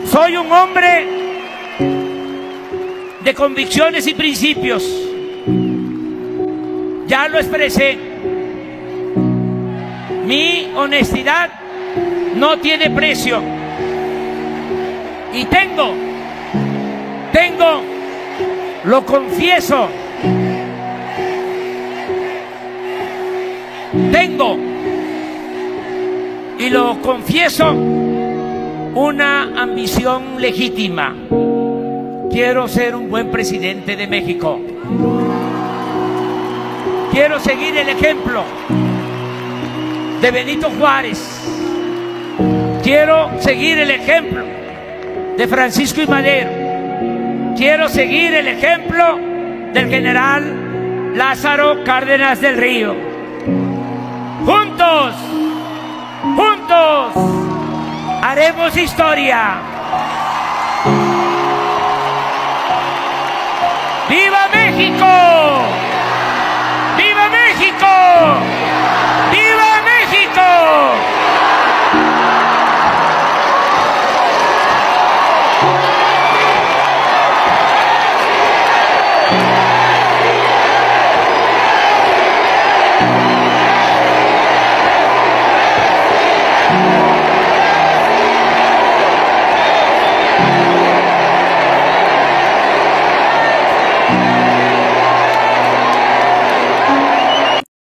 Soy un hombre de convicciones y principios. Ya lo expresé. Mi honestidad no tiene precio. Y lo confieso, y lo confieso, una ambición legítima. Quiero ser un buen presidente de México. Quiero seguir el ejemplo de Benito Juárez. Quiero seguir el ejemplo de Francisco I. Madero. Quiero seguir el ejemplo del general Lázaro Cárdenas del Río. Juntos haremos historia. ¡Viva México!